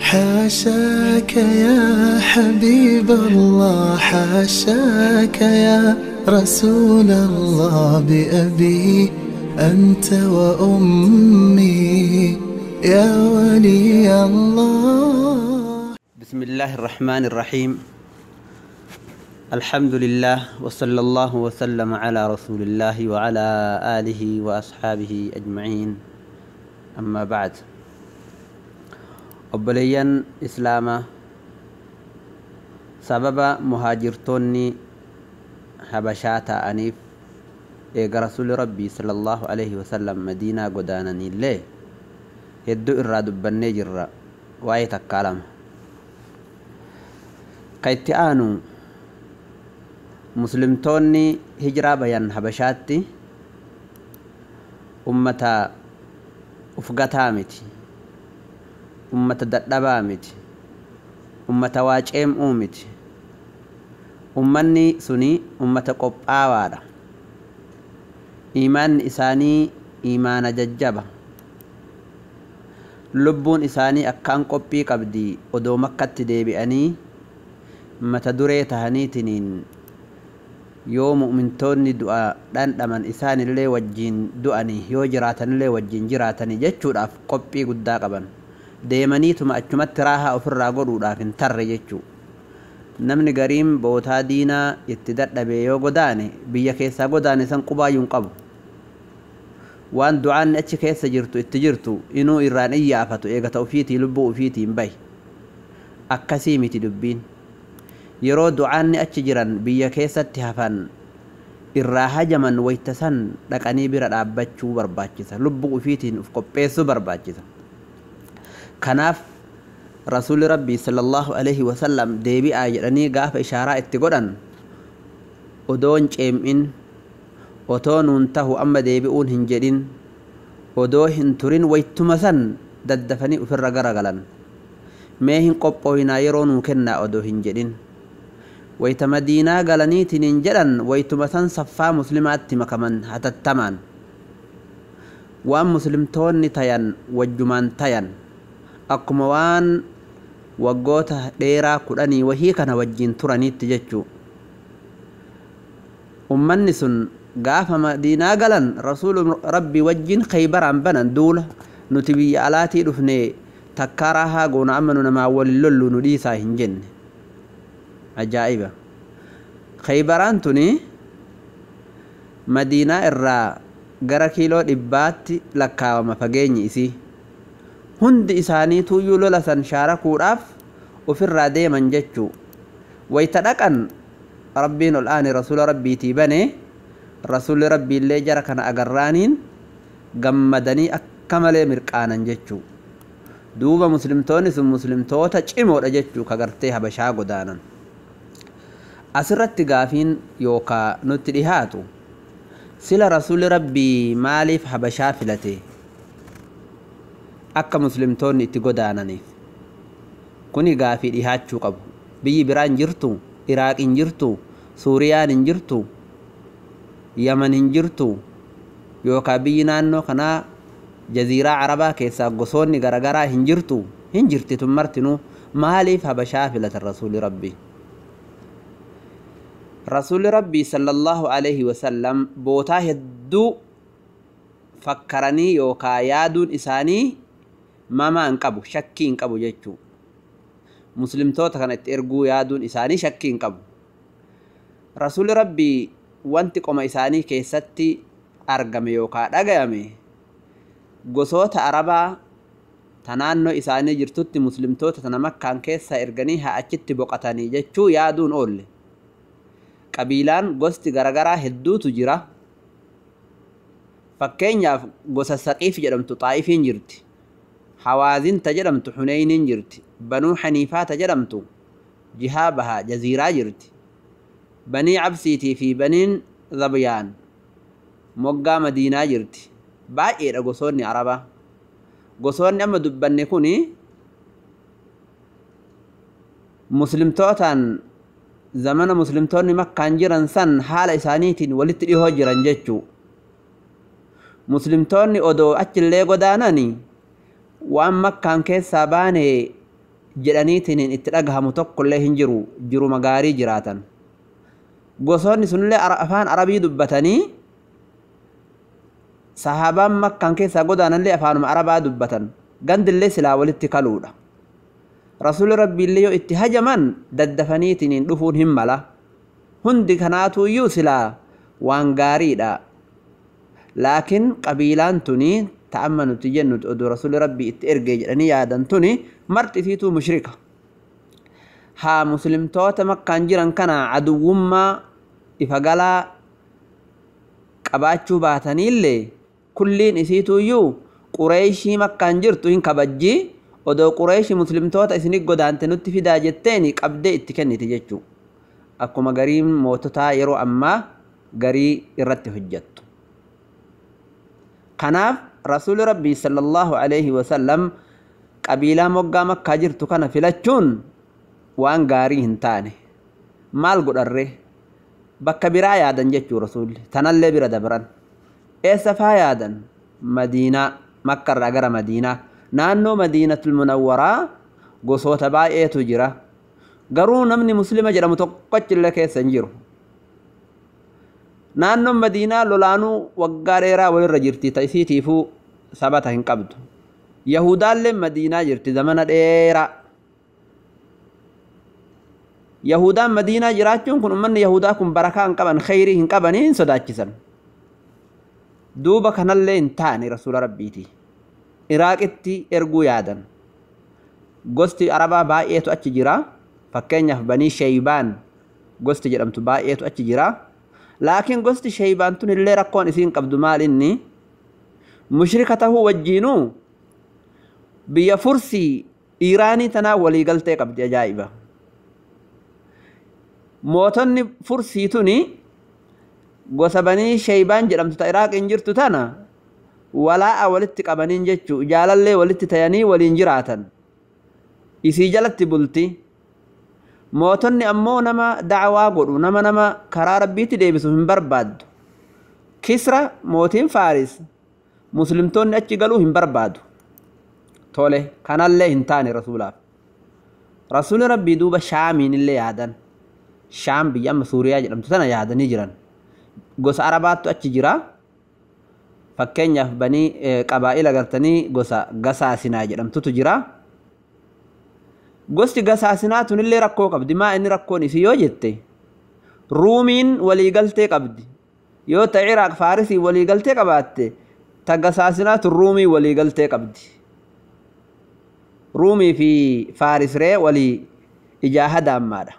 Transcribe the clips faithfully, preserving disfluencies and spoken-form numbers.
حاشاك يا حبيب الله، حاشاك يا رسول الله، بأبي أنت وأمي يا ولي الله. بسم الله الرحمن الرحيم. الحمد لله وصلى الله وسلم على رسول الله وعلى آله وأصحابه أجمعين. أما بعد، أبليان إسلاما سبب مهاجرتوني حبشاتا أنيف إيقى رسول ربي صلى الله عليه وسلم مدينة قدانني ليه يدو إرادو بالنجر وآية الكلام كيتآنو مسلمتوني هجرة بيان حبشاتي أمتا أفقتامتي أمتا ددبامتي أمتا واجئم أومتي أمني سني أمتا قبآوادا إيمان إساني إيمان ججبة لبون إساني أكان قبي قبدي ودو مكة ديبئني متا دري تهنيتنين yoo mu'mintoonni du'a dhandhaman isaan illee wajjin du'anii yoo jiraatan illee wajjin jiraatanii jechuudhaaf qophii guddaa qaban deemaniituma achumatti raahaa ofirraa godhuudhaaf hin tarre jechuu. Namni gariin bootaa diinaa itti dadhabee yoo godaane biyya keessaa godaane san qubaayyuun qabu waan du'aanni achi keessa jirtu itti jirtu inuu irraan iyyaafatu eegata ofiitii lubbuu ofiitiin bahi. Akkasii miti dubbiin. yeroo du'aanni achi jiran biyya keessatti hafan irraa hajaman waytasan dhaqanii bira dhaabbachuu barbaachisa, lubbuu ofiitiin uf qopheessuu barbaachisa. Kanaaf rasuulli rabbii sallallahu alaihi wasallam deebi'aa jedhanii gaafa ishaaraa itti godhan odoon ceem'in otoo nuun tahu amma deebi'uun hin jedhin odoo hin turin waytuma san daddafanii ufirra garagalan. Mee hin qophooyinaa yeroo nuu kennaa odoo hin jedhin wayta madiinaa galaniitiin jedhan waytuma san saffaa muslimaatti makaman hatattamaan waan muslimtoonni tayan wajjumaan tayan akkuma waan waggoota dheeraa kudhanii wahii kana wajjin turaniitti jechuu. Ummanni sun gaafa madiinaa galan rasuul rabbii wajjin khaybaraan banan duula nuti biyya alaatii dhufne takkaa raahaa goona amma nu namaa waliin lollu nu dhiisaa hin jenne. Ajaa'iba! Khaybaraan tuni madiinaa irraa gara kiiloo dhibbaatti lakkaawama fageenyi isii. Hundi isaanii tuyyuu lola san shaarakuudhaaf ofirraa deeman jechuu. Wayta dhaqan rabbiin ol aane rasuula rabbiitii bane rasuulli rabbiillee jara kana agarraaniin gammadanii akka malee mirqaanan jechuu. Duuba muslimtoonni sun muslimtoota cimoodha jechuu kagartee habashaa godaanan. Asirratti gaafiin yookaa nutti dhihaatu sila rasuulli rabbii maaliif habashaa filate akka muslimtoonni itti godaananiif? Kuni gaafii dhihaachuu qabu. Biyyi biraan jirtu, Iraaq hin jirtu, Suuriyaan hin jirtu, Yaman hin jirtu, yookaa biyyi naannoo kanaa jaziiraa Arabaa keessaa gosoonni garagaraa hin jirtu? Hin jirti tun martinuu. Maaliif habashaa filatan rasuulli rabbii? Rasuulli rabbii sallallahu alaihi wasallam bootaa hedduu fakkaranii yookaa yaaduun isaanii mamaa hin qabu, shakkii hin qabu jechuu. Muslimtoota kana itti erguu yaaduun isaanii shakkii hin qabu. Rasuulli rabbii wanti qoma isaanii keessatti argame yookaa dhagayame gosoota Arabaa ta naannoo isaanii jirtutti muslimtoota tana makkaan keessa erganii haa achitti boqatanii jechuu yaaduun oolle. Qabiilaan gosti garagaraa hedduutu jira. Fakkeenyaaf gosa Saqiif jedhamtu Xaa'ifiin jirti. Hawaazinta jedhamtu Huneyniin jirti. Banuu Haniifaata jedhamtu jihaa bahaa jaziiraa jirti. Banii Cabsiitii fi baniin Zabyaan moggaa Madiinaa jirti. Baay'eedha gosoonni Arabaa. Gosoonni amma dubbanne kuni muslimtootaan zamana muslimtoonni makkaan jiran san haala isaaniitiin walitti dhihoo jiran jechuu. Muslimtoonni odoo achillee godaananii waan makkaan keessaa baane jedhaniitiin itti dhagahamu tokkollee hin jiru jiruma gaarii jiraatan gosoonni sunillee afaan arabii dubbatanii sahaabaan makkaan keessaa godaanallee afaanuma arabaa dubbatan gandillee silaa walitti kaluudha rasuuli rabbiillee yoo itti hajaman daddafaniitiin dhufuun hin mala hundi kanaatuuyyuu silaa waan gaariidha laakiin qabiilaan tuni ta'amma nuti jennuti oduu rasuuli rabbii itti ergee jedhanii yaadan tuni marti isiituu mushrika haa muslimtoota makkaan jiran kana aduwwummaa ifa galaa qabaachuu baataniillee kulliin isiituuyyuu qureeshii makkaan jirtu hin kabajjii odoo qureeshii muslimtoota isinii godaante nutti fidaa jetteeni qabdee itti kenniti jechuu akkuma gariin moototaa yeroo ammaa garii irratti hojjettu kanaaf rasuuli rabbii sallallahu alayhi wasallam qabiilaa moggaa makkaa jirtu kana filachuun waan gaarii hin taane maal godharre bakka biraa yaadan jechuu rasuulli tanallee bira dabran eessa faa yaadan madiinaa makkarraa gara madiinaa naannoo madiinatul munawwaraa gosoota baay'eetu jira garuu namni muslima jedhamu tokkochillee keessa hin jiru naannoon madiinaa lolaanuu waggaa dheeraa walirra jirti ta'isiitiifuu sabata hin qabdu yahudaallee madiinaa jirti zamana dheeraa yahudaan madiinaa jiraachuun kun ummanni yahudaa kun barakaa hin qaban khayrii hin qabanii hin sodaachisan duuba kanallee hin taane rasuula rabbiiti iraaqitti erguu yaadan gosti arabaa baay'eetu achi jira fakkeenyaaf banii sheeybaan gosti jedhamtu baay'eetu achi jira laakiin gosti sheeybaan tun illee rakkoon isiin qabdu maal inni mushrika tahuu wajjiinuu biyya fursii iiraanii tanaa waliigaltee qabdi ajaa'iba mootonni fursii tuni gosa banii sheeybaan jedhamtu ta iraaqiin jirtu tana walaa'a walitti qabaniin jechuu jaalallee walitti tayanii waliin jiraatan isii jalatti bulti mootonni ammoo nama da'awaa godhu nama nama karaa rabbiitti deebisu hin barbaaddu kisra mootiin faaris muslimtoonni achi galuu hin barbaadu tole kanallee hin taane rasuulaaf rasuuli rabbii duuba shaamiin illee yaadan shaam biyya amma suuriyaa jedhamtu tana yaadanii jiran gosa arabaattu achi jira fakkeenyaaf banii qabaa'ila gartanii gosa gasaasinaa jedhamtutu jira gosti gasaasinaa tunillee rakkoo qabdi maa inni rakkoon isii yoo jette ruumiin waliigaltee qabdi yoo ta iraaq faarisii waliigaltee qabaatte ta gasaasinaa tun ruumii waliigaltee qabdi ruumii fi faarisree walii ijaahada ammaadha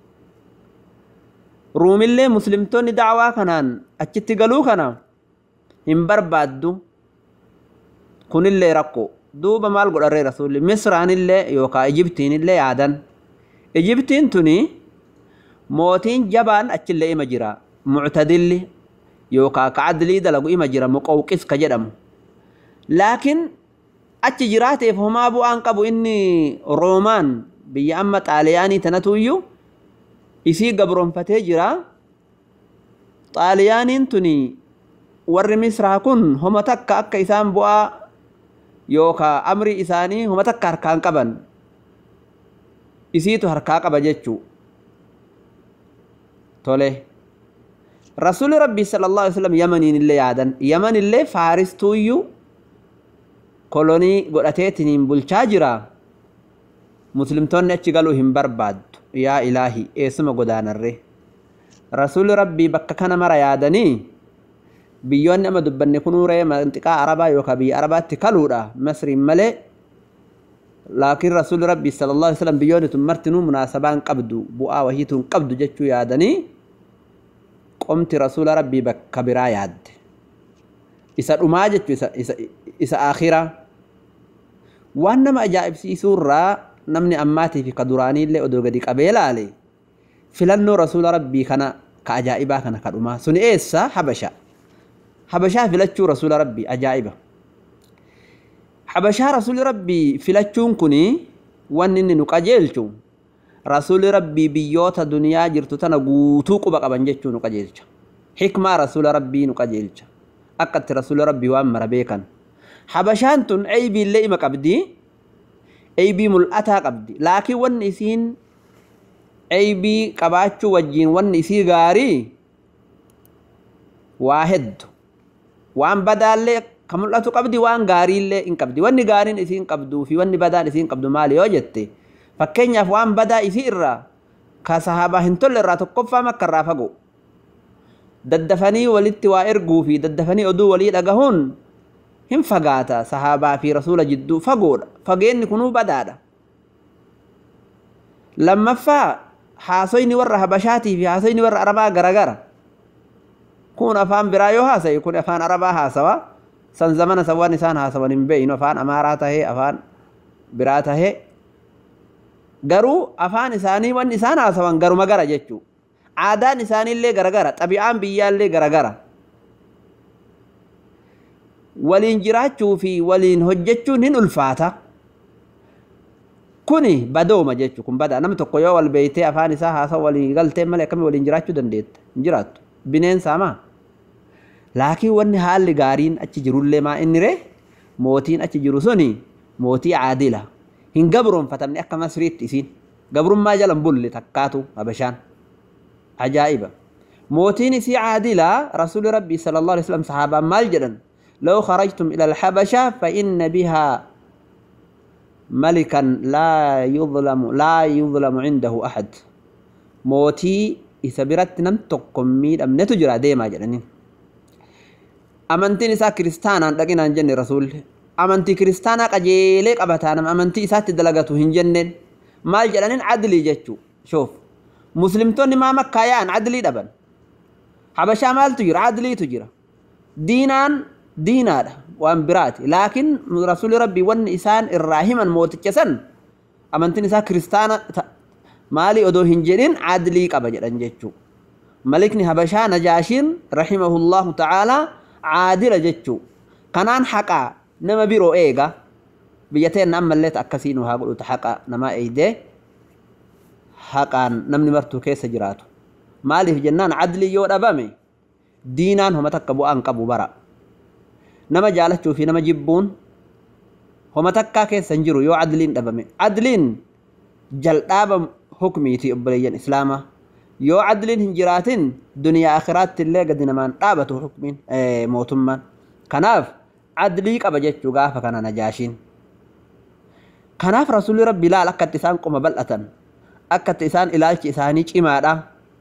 ruumillee muslimtoonni da'waa kanaan achitti galuu kana hin barbaaddu kunillee rakkoo duuba maal godharree rasuulli misraanillee yookaan ijibtiinillee yaadan ijibtiin tuni mootiin jabaan achillee ima jira muctadilli yookaan ka'adlii dalagu ima jira muqawqis ka jedhamu laakiin achi jiraateef homaa bu'aan qabu inni roomaan biyya amma xaaliyaanii tanatuuyyuu isii gabroonfatee jira xaaliyaaniin tuni warri misraa kun homa takka akka isaan bu'aa yookaan amri isaanii homa takka harkaan qaban isiitu harkaa qaba jechuu tole rasuuli rabbii sallallahu alaihi wasallam yamaniin illee yaadan yaman illee faaristuuyyuu kolonii godhateetiniin bulchaa jira muslimtoonni achi galuu hin barbaaddu yaa ilaahi eessuma godaanarre rasuuli rabbii bakka kana mara yaadanii biyyoonni amma dubbanne kunuuree manxiqaa arabaa yookaan biyya arabaatti kaluudha masriin malee laakiin rasuuli rabbii sallallahu alaihi wasallam biyyoonni tun martinuu munaasabaan qabdu bu'aa wahiituun qabdu jechuu yaadanii qomti rasuula rabbii bakka biraa yaadde isa dhumaa jechuu isa isa isa akhiraa waan nama ajaa'ibsiisuurraa namni ammaatii fi kaduraanii illee odoo gadi qabee laale filannoo rasuula rabbii kana ka ajaa'ibaa kana ka dhumaa suni eessa habasha habashaa filachuu rasuula rabbii ajaa'iba habashaa rasuuli rabbii filachuun kuni wanni inni nu qajeelchu rasuuli rabbii biyyoota duniyaa jirtu tana guutuu quba qaban jechuu nu qajeelcha hikmaa rasuula rabbii nu qajeelcha akkatti rasuula rabbii waan mara beekan habashaan tun aybii illee ima qabdi aybii mul'ataa qabdi laakiin wanni isiin aybii qabaachuu wajjiin wanni isii gaarii waa heddu waan badaallee ka mul'atu qabdi waan gaariillee hin qabdi wanni gaariin isiin qabduu fi wanni badaan isiin qabdu maali yoo jette fakkeenyaaf waan badaa isii irraa ka sahaabaa hin tolle irraa tokkoffaa makka irraa fagoo daddafanii walitti waa erguu fi daddafanii oduu walii dhagahuun hin fagaata sahaabaa fi rasuula jidduu fagoodha fageenni kunuu badaadha lammaffaa haasoyni warra habashaatii fi haasoyni warra arabaa garagara kun afaan biraa yoo haasaye kun afaan arabaa haasawa san zamana sawwan isaan haasawan hin beeynu afaan amaaraa tahee afaan biraa tahee garuu afaan isaanii wanni isaan haasawan garuma gara jechuu aadaan isaaniillee garagara xabi'aan biyyaallee garagara waliin jiraachuu fi waliin hojjechuun hin ulfaata kuni badooma jechuu kun badaa namni tokko yoo wal beeytee afaan isaa haasawa waliin galtee malee akkami waliin jiraachuu dandeetta hin jiraattu bineensa maa laakiin wanni haalli gaariin achi jirullee maa inni ree mootiin achi jiru suni mootii caadila hin gabroonfatamne akka masriitti isiin gabrummaa jalan bulle takkaatu habashaan ajaa'iba موتين سي عادلة رسول ربي صلى الله عليه وسلم صحابة مالجدا لو خرجتم إلى الحبشة فإن بها ملكا لا يظلم لا يظلم عنده أحد موتي إسابرت نمتقم ميد أم نتجرى ديما جلنين أمنتي نساء كريستانا لكن جن رسول أمنتي كريستانا قجيلك أبتانا أمنتي إسات دلغتو هنجنن مال جلنين عدلي جتشو شوف مسلمتون ما مكايان عدلي دبن حبشا مال تجرى عدلي تجرى دينان دينار وانبرات لكن رسول ربي ون إسان الراهما موت كسن أمنتي نساء كريستانا مالي أدو هنجنين عدلي قبجر جتشو ملكني حبشا نجاشين رحمه الله تعالى عادل جتشو كانان حقا نما بيرو ايغا بيتين نعم الليت أكسينو هاقولو تحقا نما ايدي حقا نمني مرتو كيس جراتو مالي في جنان عدلي يو أبامي دينان هم تكبو أنقبو برا نما جالتشو في نما جبون هم تكا كيس سنجرو يو عدلين أبامي عدلين جلتاب حكمي تي أبليين إسلاما يو عدلين هنجراتين دنيا آخرات اللي قد نمان طابتو حكمين ايه موتمان كناف عدلي قبجتشو غافا كان نجاشين كناف رسول ربي لا لكت إسان قم بلأة أكت إسان إلالك إسانيك إمادا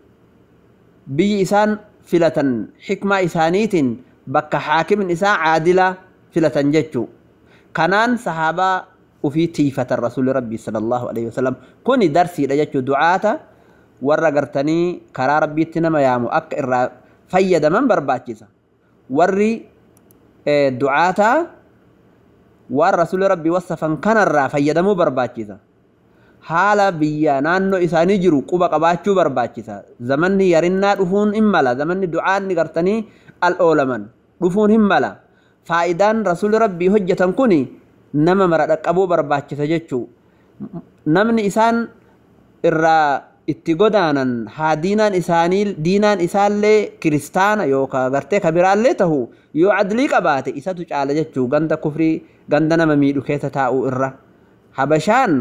بي إسان فلة حكمة إسانيت بك حاكم إسان عادلة فلة جتشو كنان صحابة وفي تيفة الرسول ربي صلى الله عليه وسلم كوني درسي لجتشو دعاتا warra gartanii karaa rabbiitti nama yaamu akka irraa fayyadaman barbaachisa warri du'aataa waan rasuula rabbii wasafan kanarraa fayyadamuu barbaachisa haala biyya naannoo isaanii jiru quba qabaachuu barbaachisa zamanni yarinnaa dhufuun hin mala zamanni du'aanni gartanii al oolaman dhufuun hin mala faayidaan rasuula rabbii hojjetan kuni nama mara dhaqqabuu barbaachisa jechuu namni isaan irraa itti godaanan haa diinaan isaanii diinaan isaallee kiristaana yookaan gartee kabiraallee tahu yoo adlii qabaate isatu caala jechuu ganda kufrii ganda nama miidhu keessa taa'uu irra habashaan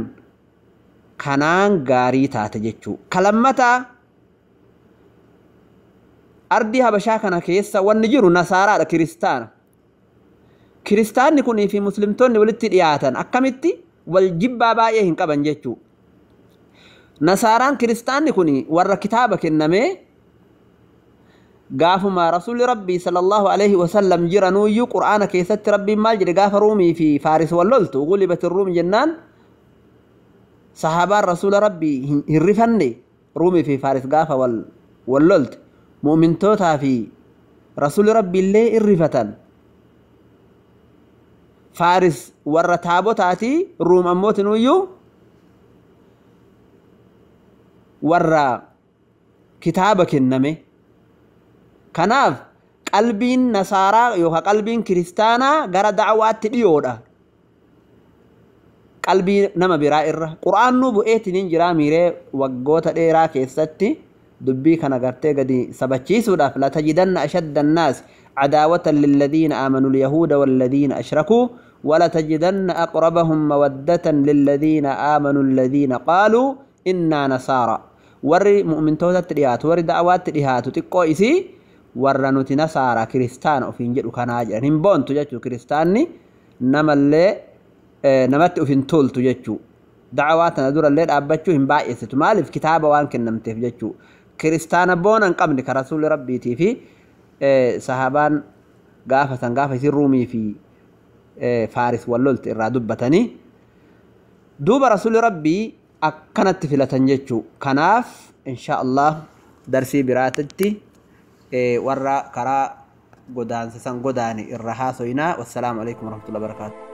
kanaan gaarii taate jechuu kalammataa ardii habashaa kana keessa wanni jiru nasaaraadha kiristaana kiristaanni kunii fi muslimtoonni walitti dhiyaatan akkamitti wal jibbaa baay'ee hin qaban jechuu نصاران كريستاني كوني ورا كتابة كنمي قافوا ما رسول ربي صلى الله عليه وسلم جرنو يو قرآن كيست ربي مال جري قاف رومي في فارس واللولت وغلبت الروم جنان صحابة رسول ربي هرفني رومي في فارس قاف وال واللولت مؤمن توتا في رسول ربي اللي الرفتن فارس ورا تابو تاتي روم أموت نويو warra kitaaba kenname kanaaf qalbiin nasaaraa yookaan qalbiin kiristaanaa gara da'awaatti dhiyoodha qalbii nama biraa irra quraannu bu'eetiin jira miiree waggoota dheeraa keessatti dubbii kana gartee gadi sabachiisuudhaaf la tajidanna ashadda annaas عداوة للذين آمنوا اليهود والذين أشركوا ولتجدن أقربهم مودة للذين آمنوا الذين قالوا إنا نصارى ورّي مؤمن توتا تريات ورّي دعوات تريات تقو إسي ورّنوتي نصارى كريستان أفين جدو كان عاجر هنبون تججو كريستاني نما اللي اه نمت أفين طول تججو دعواتنا دور اللي أبجو هنبائي ستمالي في كتابة وانكن نمتف ججو كريستان بونا نقمني كرسول ربي تي في اه صحابان قافة قافة يصير رومي في اه فارس واللولت إرادو بتاني دوب رسول ربي أكنت في لتنججو كناف إن شاء الله درسي براتتي اه ورّا كرا قدان سسان قداني الرحاسوينا والسلام عليكم ورحمة الله وبركاته.